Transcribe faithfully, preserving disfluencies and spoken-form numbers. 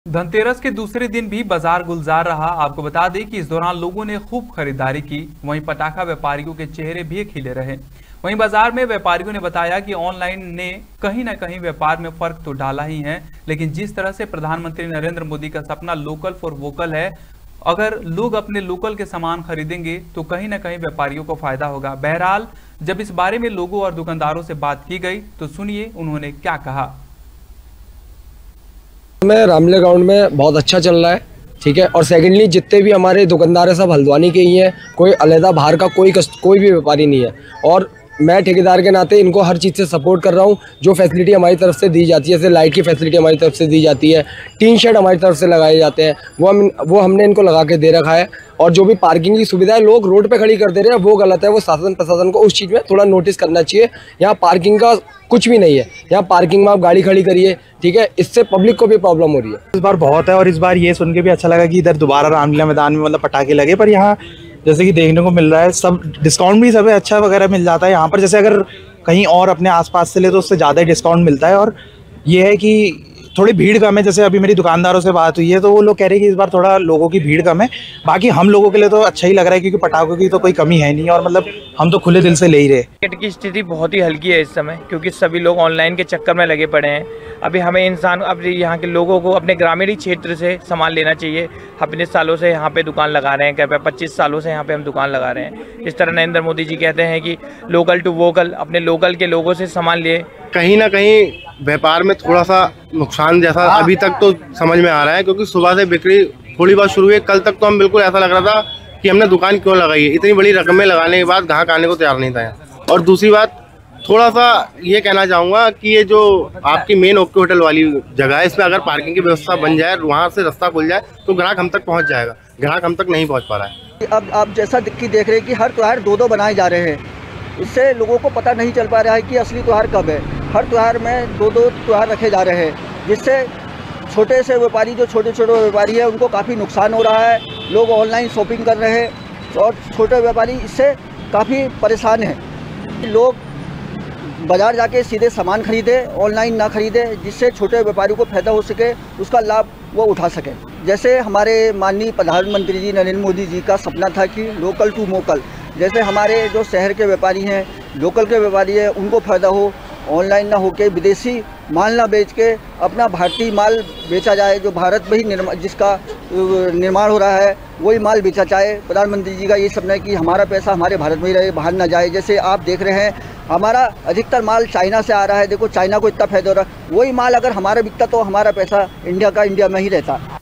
धनतेरस के दूसरे दिन भी बाजार गुलजार रहा। आपको बता दें कि इस दौरान लोगों ने खूब खरीदारी की। वहीं पटाखा व्यापारियों के चेहरे भी खिले रहे। वहीं बाजार में व्यापारियों ने बताया कि ऑनलाइन ने कहीं ना कहीं व्यापार में फर्क तो डाला ही है, लेकिन जिस तरह से प्रधानमंत्री नरेंद्र मोदी का सपना लोकल फॉर वोकल है, अगर लोग अपने लोकल के सामान खरीदेंगे तो कहीं ना कहीं व्यापारियों को फायदा होगा। बहरहाल जब इस बारे में लोगों और दुकानदारों से बात की गई तो सुनिए उन्होंने क्या कहा। में रामले ग्राउंड में बहुत अच्छा चल रहा है, ठीक है। और सेकेंडली जितने भी हमारे दुकानदार है सब हल्द्वानी के ही हैं, कोई अलहदा बाहर का कोई कोई भी व्यापारी नहीं है। और मैं ठेकेदार के नाते इनको हर चीज़ से सपोर्ट कर रहा हूँ। जो फैसिलिटी हमारी तरफ से दी जाती है, जैसे लाइट की फैसिलिटी हमारी तरफ से दी जाती है, टीन शेड हमारी तरफ से लगाए जाते हैं, वो हम वो हमने इनको लगा के दे रखा है। और जो भी पार्किंग की सुविधा है लोग रोड पे खड़ी कर दे रहे हैं, वो गलत है। वो शासन प्रशासन को उस चीज़ में थोड़ा नोटिस करना चाहिए। यहाँ पार्किंग का कुछ भी नहीं है, यहाँ पार्किंग में आप गाड़ी खड़ी करिए, ठीक है। इससे पब्लिक को भी प्रॉब्लम हो रही है। इस बार बहुत है और इस बार ये सुन के भी अच्छा लगा कि इधर दोबारा रामलीला मैदान में मतलब पटाखे लगे। पर यहाँ जैसे कि देखने को मिल रहा है सब डिस्काउंट भी सब अच्छा वगैरह मिल जाता है यहाँ पर। जैसे अगर कहीं और अपने आसपास से ले तो उससे ज़्यादा डिस्काउंट मिलता है। और ये है कि थोड़ी भीड़ कम है। जैसे अभी मेरी दुकानदारों से बात हुई है तो वो लोग कह रहे हैं कि इस बार थोड़ा लोगों की भीड़ कम है। बाकी हम लोगों के लिए तो अच्छा ही लग रहा है क्योंकि पटाखों की तो कोई कमी है नहीं और मतलब हम तो खुले दिल से ले ही रहे। मार्केट की स्थिति बहुत ही हल्की है इस समय, क्योंकि सभी लोग ऑनलाइन के चक्कर में लगे पड़े हैं। अभी हमें इंसान अब यहाँ के लोगों को अपने ग्रामीण क्षेत्र से सामान लेना चाहिए। अपने सालों से यहाँ पे दुकान लगा रहे हैं, क्या पच्चीस सालों से यहाँ पे हम दुकान लगा रहे हैं। इस तरह नरेंद्र मोदी जी कहते हैं कि लोकल टू वोकल, अपने लोकल के लोगों से सामान लिए। कहीं ना कहीं व्यापार में थोड़ा सा नुकसान जैसा अभी तक तो समझ में आ रहा है, क्योंकि सुबह से बिक्री थोड़ी बहुत शुरू हुई। कल तक तो हम बिल्कुल ऐसा लग रहा था कि हमने दुकान क्यों लगाई है। इतनी बड़ी रकमें लगाने के बाद ग्राहक आने को तैयार नहीं था। और दूसरी बात थोड़ा सा ये कहना चाहूँगा कि ये जो आपकी मेन ओके होटल वाली जगह है, इसमें अगर पार्किंग की व्यवस्था बन जाए, वहाँ से रास्ता खुल जाए तो ग्राहक हम तक पहुँच जाएगा। ग्राहक हम तक नहीं पहुँच पा रहा है। अब आप जैसा कि देख रहे हैं कि हर त्यौहार दो दो बनाए जा रहे हैं, इससे लोगों को पता नहीं चल पा रहा है कि असली त्यौहार कब है। हर त्यौहार में दो दो त्यौहार रखे जा रहे हैं, जिससे छोटे से व्यापारी जो छोटे छोटे व्यापारी है उनको काफ़ी नुकसान हो रहा है। लोग ऑनलाइन शॉपिंग कर रहे हैं और छोटे व्यापारी इससे काफ़ी परेशान हैं। लोग बाज़ार जाके सीधे सामान खरीदे, ऑनलाइन ना खरीदे, जिससे छोटे व्यापारियों को फ़ायदा हो सके, उसका लाभ वो उठा सकें। जैसे हमारे माननीय प्रधानमंत्री जी नरेंद्र मोदी जी का सपना था कि लोकल टू मोकल, जैसे हमारे जो शहर के व्यापारी हैं, लोकल के व्यापारी हैं, उनको फ़ायदा हो, ऑनलाइन ना होके विदेशी माल ना बेच के अपना भारतीय माल बेचा जाए। जो भारत में ही निर्माण जिसका निर्माण हो रहा है वही माल बेचा जाए। प्रधानमंत्री जी का ये सपना है कि हमारा पैसा हमारे भारत में ही रहे, बाहर ना जाए। जैसे आप देख रहे हैं हमारा अधिकतर माल चाइना से आ रहा है। देखो चाइना को इतना फायदा हो रहा है, वही माल अगर हमारा बिकता तो हमारा पैसा इंडिया का इंडिया में ही रहता।